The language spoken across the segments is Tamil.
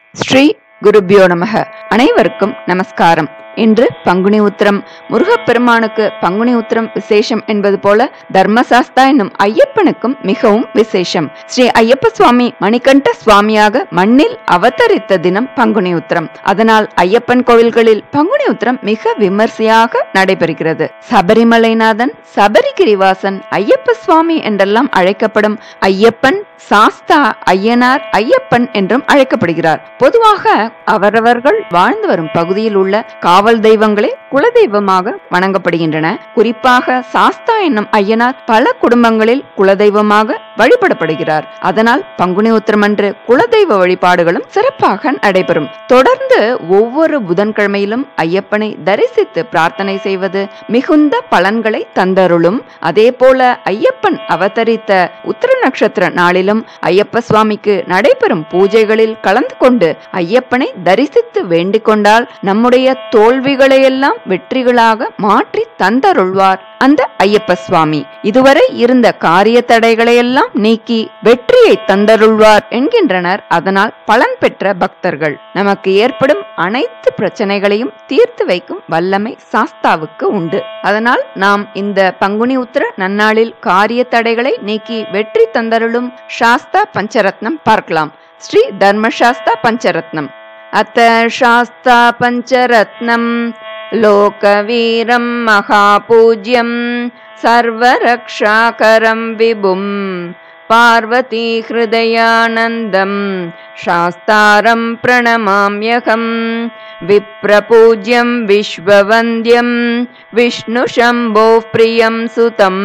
ஸ்ரீ குருபியோ நமக. அனைவருக்கும் நமஸ்காரம். இன்று பங்குனி உத்திரம். முருகப்பெருமானுக்கு பங்குனி உத்திரம் விசேஷம் என்பது போல தர்மசாஸ்தா என்னும் ஐயப்பனுக்கும் மிகவும் விசேஷம். ஸ்ரீ ஐயப்ப சுவாமி மணிகண்ட சுவாமியாக மண்ணில் அவதரித்த தினம் பங்குனி உத்திரம். அதனால் ஐயப்பன் கோவில்களில் பங்குனி உத்திரம் மிக விமர்சையாக நடைபெறுகிறது. சபரிமலைநாதன், சபரிகிரிவாசன், ஐயப்ப சுவாமி என்றெல்லாம் அழைக்கப்படும் ஐயப்பன் சாஸ்தா, ஐயனார், ஐயப்பன் என்றும் அழைக்கப்படுகிறார். பொதுவாக அவரவர்கள் வாழ்ந்து வரும் பகுதியில் உள்ள காவல் தெய்வங்களே குலதெய்வமாக வணங்கப்படுகின்றன. குறிப்பாக சாஸ்தா என்னும் ஐயனார் பல குடும்பங்களில் குலதெய்வமாக வழிபடப்படுகிறார். அதனால் பங்குனி உத்திரம் அன்று குலதெய்வ வழிபாடுகளும் சிறப்பாக நடைபெறும். தொடர்ந்து ஒவ்வொரு புதன்கிழமையிலும் ஐயப்பனை தரிசித்து பிரார்த்தனை செய்வது மிகுந்த பலன்களை தந்தருளும். அதே போல ஐயப்பன் அவதரித்த உத்திர நட்சத்திர நாளிலும் ஐயப்ப சுவாமிக்கு நடைபெறும் பூஜைகளில் கலந்து கொண்டு ஐயப்பனை தரிசித்து வேண்டிக் கொண்டால் நம்முடைய தோல்விகளையெல்லாம் வெற்றிகளாக மாற்றி தந்தருள்வார் அந்த ஐயப்ப சுவாமி. இதுவரை இருந்த காரிய தடைகளையெல்லாம் நீக்கி வெற்றியை தந்தருள்வார் என்கின்றனர். அதனால் பலன் பெற்ற பக்தர்கள். நமக்கு ஏற்படும் அனைத்து பிரச்சனைகளையும் தீர்த்து வைக்கும் வல்லமை சாஸ்தாவுக்கு உண்டு. அதனால் நாம் இந்த பங்குனி உத்திர நன்னாளில் காரிய தடைகளை நீக்கி வெற்றி தந்தருளும் சாஸ்தா பஞ்சரத்னம் பார்க்கலாம். ஸ்ரீ தர்மசாஸ்தா பஞ்சரத்னம். அத்த சாஸ்தா பஞ்சரத்னம் லோகவீரம் மகாபூஜ்யம் சர்வரக்ஷாகரம் விபும் பார்வதி ஹிருதயானந்தம் சாஸ்தாரம் பிரணமாம்யகம் விப்ரபூஜ்யம் விஸ்வவந்தியம் விஷ்ணு சம்போ பிரியம் சுதம்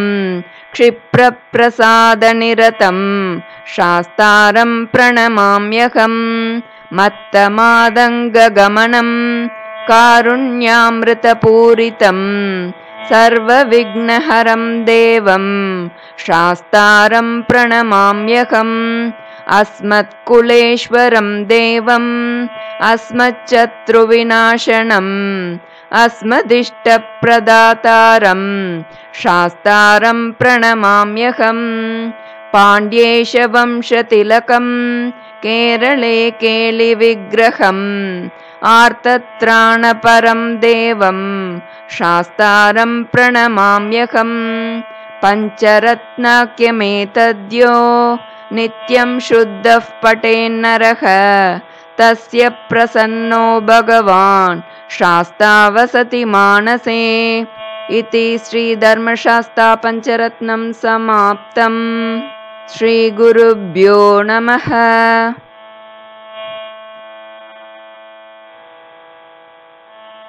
க்ஷிப்ரப்ரசாதநிரதம் சாஸ்தாரம் பிரணமாம்யகம் மத்தமாதங்ககமனம் காருண்யாமிருதபூரிதம் சர்வவிக்னஹரம் தேவம் சாஸ்தாரம் பிரணமாம்யகம் அஸ்மத்குலேஸ்வரம் தேவம் அஸ்மச்சத்ருவிநாசனம் அஸ்மதிஷ்டப்ரதாதாரம் சாஸ்தாரம் பிரணமாம்யகம் பாண்ட்யேஷவம்சதிலகம் கேரளே கேலி விக்கிரகம் ஆர்த்தத்ராணபரம் தேவம் சாஸ்தாரம் பிரணமாம்யகம் பஞ்சரத்னாக்யமேதத்யோ நித்யம் சுத்தஃ படேன்னரஹ தஸ்ய பிரசன்னோ பகவான் சாஸ்தா வசதி மானசே. இதி ஸ்ரீ தர்மசாஸ்தா பஞ்சரத்னம் சமாப்தம். ஸ்ரீ குருப்யோ நமஹ.